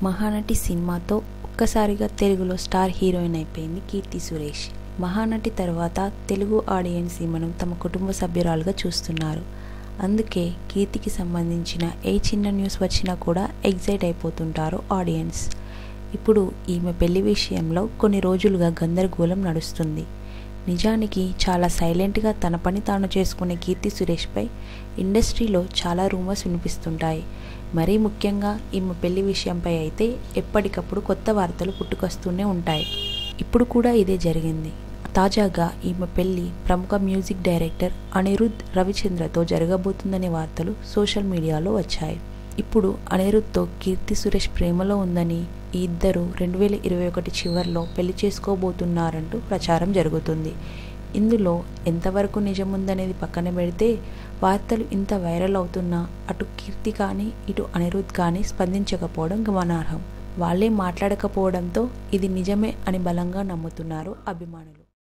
మహానటి సినిమాతో ఒక్కసారిగా తెలుగులో స్టార్ హీరోయిన్ అయిపోయింది కీర్తి సురేష్. మహానటి తర్వాత తెలుగు ఆడియన్స్ ఈమెను తమ కుటుంబ సభ్యురాలుగా చూస్తున్నారు. అందుకే కీర్తికి సంబంధించిన ఏ చిన్న న్యూస్ వచ్చినా కూడా ఎగ్జైట్ అయిపోతుంటారు ఆడియన్స్. ఇప్పుడు ఈమె పెళ్లి విషయంలో కొన్ని రోజులుగా గందరగోళం నడుస్తుంది. నిజానికి చాలా సైలెంట్గా తన పని తాను చేసుకునే కీర్తి సురేష్పై ఇండస్ట్రీలో చాలా రూమర్స్ వినిపిస్తుంటాయి. మరీ ముఖ్యంగా ఈమె పెళ్లి విషయంపై అయితే ఎప్పటికప్పుడు కొత్త వార్తలు పుట్టుకొస్తూనే ఉంటాయి. ఇప్పుడు కూడా ఇదే జరిగింది. తాజాగా ఈమె పెళ్లి ప్రముఖ మ్యూజిక్ డైరెక్టర్ అనిరుద్ రవిచంద్రతో జరగబోతుందనే వార్తలు సోషల్ మీడియాలో వచ్చాయి. ఇప్పుడు అనిరుద్తో కీర్తి సురేష్ ప్రేమలో ఉందని, ఈ ఇద్దరు 2021 చివరిలో పెళ్లి చేసుకోబోతున్నారంటూ ప్రచారం జరుగుతుంది. ఇందులో ఎంతవరకు నిజముందనేది పక్కన పెడితే, వార్తలు ఇంత వైరల్ అవుతున్నా అటు కీర్తి కానీ ఇటు అనిరుద్ కానీ స్పందించకపోవడం గమనార్హం. వాళ్ళే మాట్లాడకపోవడంతో ఇది నిజమే అని బలంగా నమ్ముతున్నారు అభిమానులు.